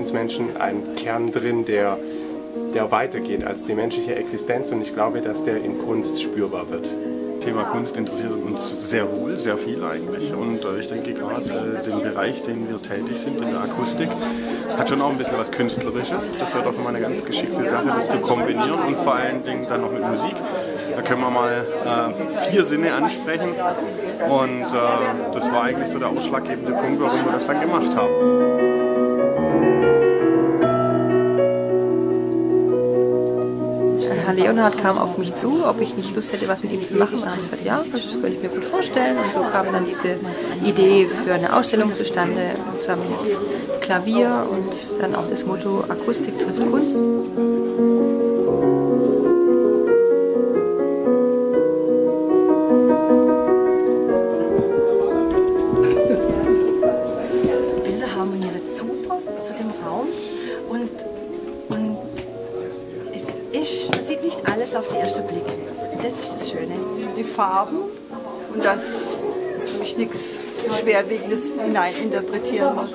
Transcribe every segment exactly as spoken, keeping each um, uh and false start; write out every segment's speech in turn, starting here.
uns Menschen ein Kern drin, der, der weitergeht als die menschliche Existenz, und ich glaube, dass der in Kunst spürbar wird. Das Thema Kunst interessiert uns sehr wohl, sehr viel eigentlich, und äh, ich denke gerade äh, den Bereich, den wir tätig sind, in der Akustik, hat schon auch ein bisschen was Künstlerisches. Das wäre doch immer eine ganz geschickte Sache, das zu kombinieren, und vor allen Dingen dann noch mit Musik. Da können wir mal äh, vier Sinne ansprechen, und äh, das war eigentlich so der ausschlaggebende Punkt, warum wir das dann gemacht haben. Herr Leonhard kam auf mich zu, ob ich nicht Lust hätte, was mit ihm zu machen. Da habe ich gesagt, ja, das könnte ich mir gut vorstellen. Und so kam dann diese Idee für eine Ausstellung zustande, zusammen mit Klavier und dann auch das Motto Akustik trifft Kunst. Die Bilder harmonieren super zu dem Raum, und, und es ist, man sieht nicht alles auf den ersten Blick. Das ist das Schöne. Die Farben, und dass ich nichts Schwerwiegendes hineininterpretieren muss.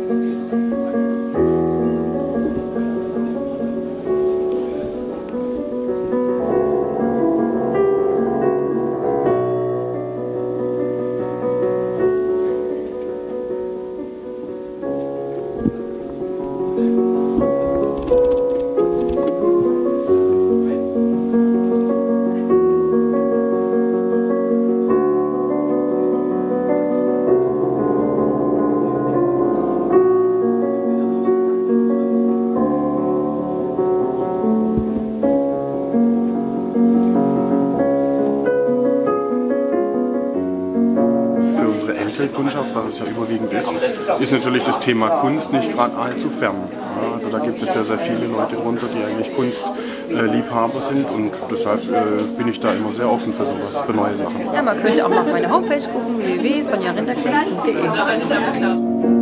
Kundschaft, was es ja überwiegend ist, ist natürlich das Thema Kunst nicht gerade allzu fern. Ja, also da gibt es ja sehr viele Leute drunter, die eigentlich Kunstliebhaber sind, und deshalb äh, bin ich da immer sehr offen für sowas, für neue Sachen. Ja, man könnte auch mal auf meine Homepage gucken, w w w punkt sonja rinderknecht punkt de.